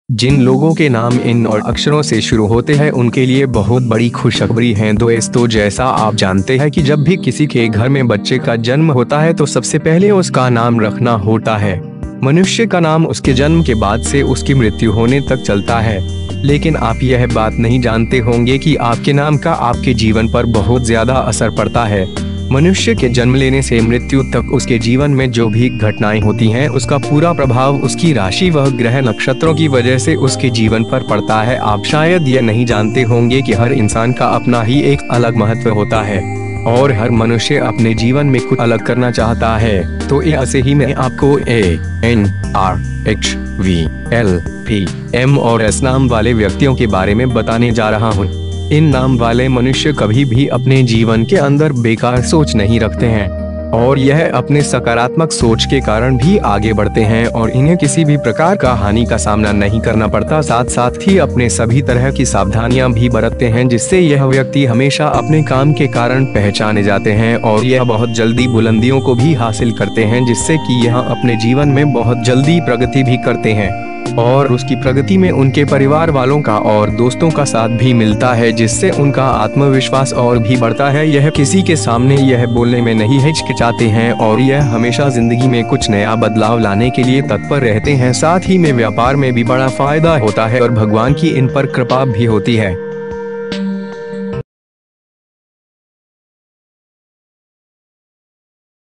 जिन लोगों के नाम इन और अक्षरों से शुरू होते हैं उनके लिए बहुत बड़ी खुशखबरी है दोस्तों। जैसा आप जानते हैं कि जब भी किसी के घर में बच्चे का जन्म होता है तो सबसे पहले उसका नाम रखना होता है। मनुष्य का नाम उसके जन्म के बाद से उसकी मृत्यु होने तक चलता है। लेकिन आप यह बात नहीं जानते होंगे कि आपके नाम का आपके जीवन पर बहुत ज्यादा असर पड़ता है। मनुष्य के जन्म लेने से मृत्यु तक उसके जीवन में जो भी घटनाएं होती हैं उसका पूरा प्रभाव उसकी राशि व ग्रह नक्षत्रों की वजह से उसके जीवन पर पड़ता है। आप शायद ये नहीं जानते होंगे कि हर इंसान का अपना ही एक अलग महत्व होता है और हर मनुष्य अपने जीवन में कुछ अलग करना चाहता है। तो ऐसे ही मैं आपको ANRHVLPM और S नाम वाले व्यक्तियों के बारे में बताने जा रहा हूँ। इन नाम वाले मनुष्य कभी भी अपने जीवन के अंदर बेकार सोच नहीं रखते हैं और यह अपने सकारात्मक सोच के कारण भी आगे बढ़ते हैं और इन्हें किसी भी प्रकार का हानि का सामना नहीं करना पड़ता। साथ साथ ही अपने सभी तरह की सावधानियां भी बरतते हैं जिससे यह व्यक्ति हमेशा अपने काम के कारण पहचाने जाते हैं और यह बहुत जल्दी बुलंदियों को भी हासिल करते हैं जिससे कि यह अपने जीवन में बहुत जल्दी प्रगति भी करते हैं और उसकी प्रगति में उनके परिवार वालों का और दोस्तों का साथ भी मिलता है जिससे उनका आत्मविश्वास और भी बढ़ता है। यह किसी के सामने यह बोलने में नहीं हिचकिचाते हैं और यह हमेशा जिंदगी में कुछ नया बदलाव लाने के लिए तत्पर रहते हैं। साथ ही में व्यापार में भी बड़ा फायदा होता है और भगवान की इन पर कृपा भी होती है।